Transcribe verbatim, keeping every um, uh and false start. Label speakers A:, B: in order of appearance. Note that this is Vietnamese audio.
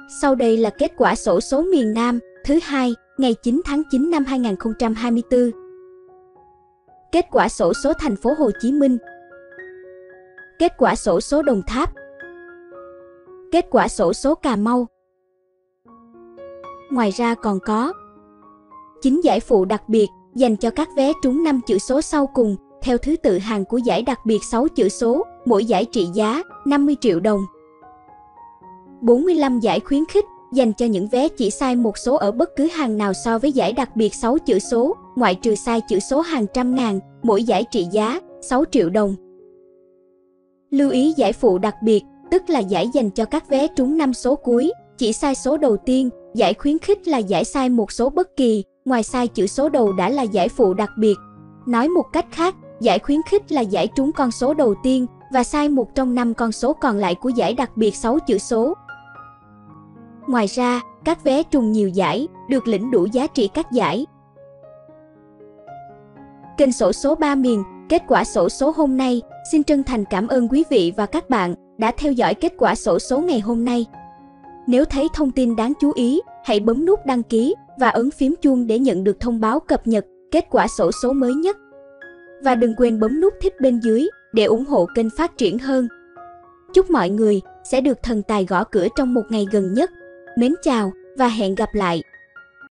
A: Sau đây là kết quả xổ số miền Nam thứ hai, ngày chín tháng chín năm hai nghìn không trăm hai mươi tư. Kết quả xổ số thành phố Hồ Chí Minh. Kết quả xổ số Đồng Tháp. Kết quả xổ số Cà Mau. Ngoài ra còn có chín giải phụ đặc biệt dành cho các vé trúng năm chữ số sau cùng theo thứ tự hàng của giải đặc biệt sáu chữ số, mỗi giải trị giá năm mươi triệu đồng. bốn mươi lăm giải khuyến khích dành cho những vé chỉ sai một số ở bất cứ hàng nào so với giải đặc biệt sáu chữ số, ngoại trừ sai chữ số hàng trăm ngàn, mỗi giải trị giá sáu triệu đồng. Lưu ý giải phụ đặc biệt, tức là giải dành cho các vé trúng năm số cuối, chỉ sai số đầu tiên. Giải khuyến khích là giải sai một số bất kỳ, ngoài sai chữ số đầu đã là giải phụ đặc biệt. Nói một cách khác, giải khuyến khích là giải trúng con số đầu tiên và sai một trong năm con số còn lại của giải đặc biệt sáu chữ số. Ngoài ra, các vé trùng nhiều giải được lĩnh đủ giá trị các giải. Kênh xổ số ba miền, kết quả xổ số hôm nay. Xin chân thành cảm ơn quý vị và các bạn đã theo dõi kết quả xổ số ngày hôm nay. Nếu thấy thông tin đáng chú ý, hãy bấm nút đăng ký và ấn phím chuông để nhận được thông báo cập nhật kết quả xổ số mới nhất. Và đừng quên bấm nút thích bên dưới để ủng hộ kênh phát triển hơn. Chúc mọi người sẽ được thần tài gõ cửa trong một ngày gần nhất. Mến chào và hẹn gặp lại!